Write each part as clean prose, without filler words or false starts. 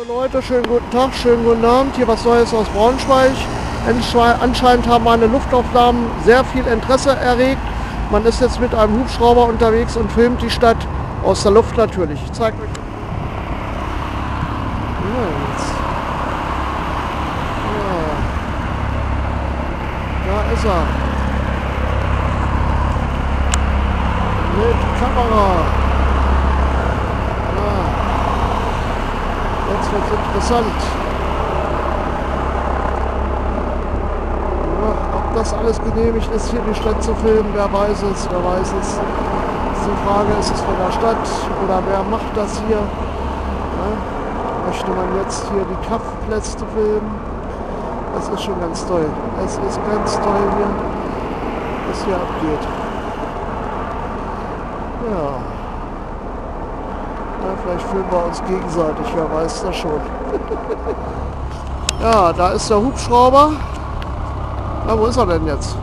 Leute, schönen guten Tag, schönen guten Abend. Hier was Neues aus Braunschweig. Anscheinend haben meine Luftaufnahmen sehr viel Interesse erregt. Man ist jetzt mit einem Hubschrauber unterwegs und filmt die Stadt aus der Luft natürlich. Ich zeige euch. Da ist er. Mit Kamera. Jetzt wird es interessant. Ja, ob das alles genehmigt ist, hier die Stadt zu filmen, wer weiß es, wer weiß es. Die Frage, ist es von der Stadt oder wer macht das hier? Ja, möchte man jetzt hier die Kraftplätze filmen? Das ist schon ganz toll. Es ist ganz toll hier, was hier abgeht. Ja. Ja, vielleicht filmen wir uns gegenseitig, wer weiß das schon. Ja, da ist der Hubschrauber. Na, wo ist er denn jetzt?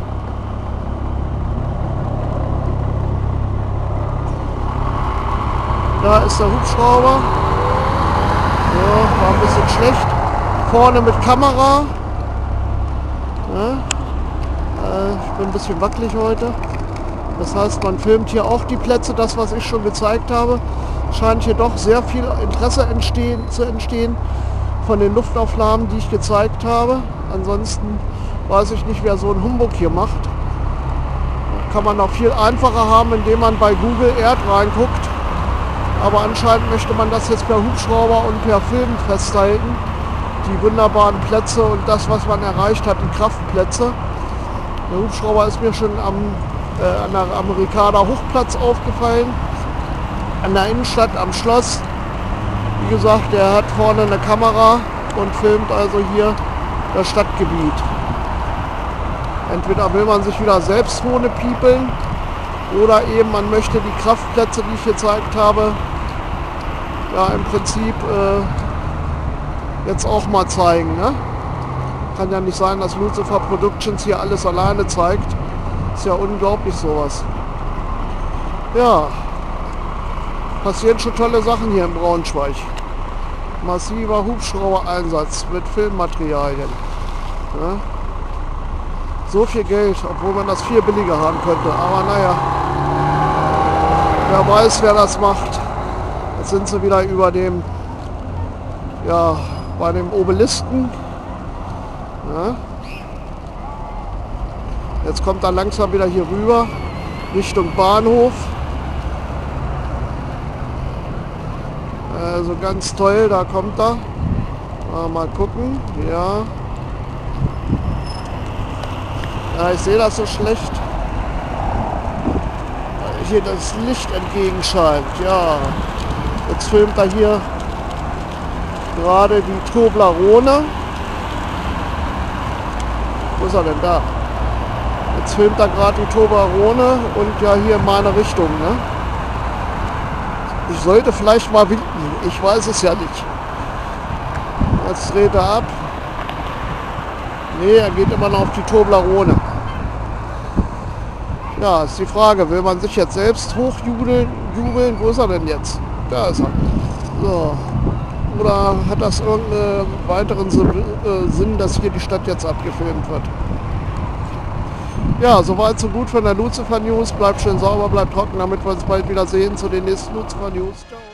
Da ist der Hubschrauber. Ja, war ein bisschen schlecht. Vorne mit Kamera. Ja. Ich bin ein bisschen wackelig heute. Das heißt, man filmt hier auch die Plätze, das was ich schon gezeigt habe. Scheint hier doch sehr viel Interesse zu entstehen von den Luftaufnahmen, die ich gezeigt habe. Ansonsten weiß ich nicht, wer so einen Humbug hier macht. Kann man noch viel einfacher haben, indem man bei Google Earth reinguckt. Aber anscheinend möchte man das jetzt per Hubschrauber und per Film festhalten. Die wunderbaren Plätze und das, was man erreicht hat, die Kraftplätze. Der Hubschrauber ist mir schon an der Amerikaner Hochplatz aufgefallen. An der Innenstadt, am Schloss. Wie gesagt, der hat vorne eine Kamera und filmt also hier das Stadtgebiet. Entweder will man sich wieder selbst Hohne piepeln oder eben man möchte die Kraftplätze, die ich gezeigt habe, ja im Prinzip jetzt auch mal zeigen. Ne? Kann ja nicht sein, dass Lucifer Productions hier alles alleine zeigt. Ist ja unglaublich sowas. Ja, passieren schon tolle Sachen hier in Braunschweig. Massiver Hubschrauber-Einsatz mit Filmmaterialien. Ja? So viel Geld, obwohl man das viel billiger haben könnte. Aber naja, wer weiß, wer das macht. Jetzt sind sie wieder über dem, ja, bei dem Obelisken. Ja? Jetzt kommt er langsam wieder hier rüber, Richtung Bahnhof. Also ganz toll, da kommt er. Mal gucken, ja. Ja, ich sehe das so schlecht. Weil hier das Licht entgegenscheint, ja. Jetzt filmt er hier gerade die Toblerone. Wo ist er denn da? Jetzt filmt er gerade die Toblerone und ja hier in meine Richtung, ne? Ich sollte vielleicht mal winken, ich weiß es ja nicht. Jetzt dreht er ab. Nee, er geht immer noch auf die Toblerone. Ja, ist die Frage, will man sich jetzt selbst hochjubeln? Wo ist er denn jetzt? Da ist er. So. Oder hat das irgendeinen weiteren Sinn, dass hier die Stadt jetzt abgefilmt wird? Ja, soweit so gut von der Lucifer News. Bleibt schön sauber, bleibt trocken, damit wir uns bald wieder sehen zu den nächsten Lucifer News. Ciao.